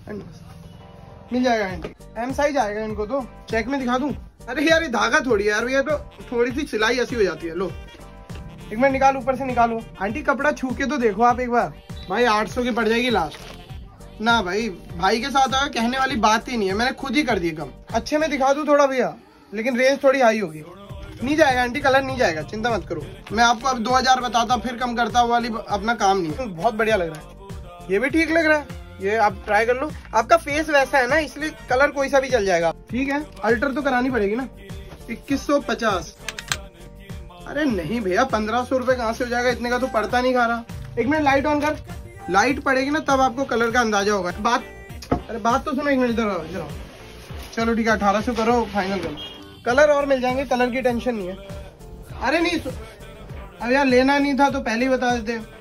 मिल जाएगा aunty, M size आएगा इनको तो। चेक में दिखा दूं? अरे यार ये धागा थोड़ी यार भैया, तो थोड़ी सी सिलाई ऐसी हो जाती है। लो एक मिनट निकाल, ऊपर से निकालो। आंटी कपड़ा छू के तो देखो आप एक बार। भाई 800 की पड़ जाएगी लास्ट। ना भाई, भाई के साथ आया कहने वाली बात ही नहीं है, मैंने खुद ही कर दी कम। अच्छे में दिखा दूं थोड़ा भैया, लेकिन रेंज थोड़ी हाई होगी। नहीं जाएगा आंटी, कलर नहीं जाएगा, चिंता मत करो। मैं आपको अब 2000 बताता फिर कम करता, वो वाली अपना काम नहीं है। बहुत बढ़िया लग रहा है, ये भी ठीक लग रहा है, ये आप ट्राई कर लो। आपका फेस वैसा है ना, इसलिए कलर कोई सा भी चल जाएगा। ठीक है, अल्टर तो करानी पड़ेगी ना। 2150। अरे नहीं भैया, 1500 रुपए कहाँ से हो जाएगा, इतने का तो पड़ता नहीं खा रहा। एक मिनट लाइट ऑन कर, लाइट पड़ेगी ना तब आपको कलर का अंदाजा होगा। अरे बात तो सुनो, एक मिनट इधर आओ। चलो ठीक है, 1800 करो, फाइनल करो। कलर और मिल जाएंगे, कलर की टेंशन नहीं है। अरे नहीं, अब यार लेना नहीं था तो पहले ही बता देते।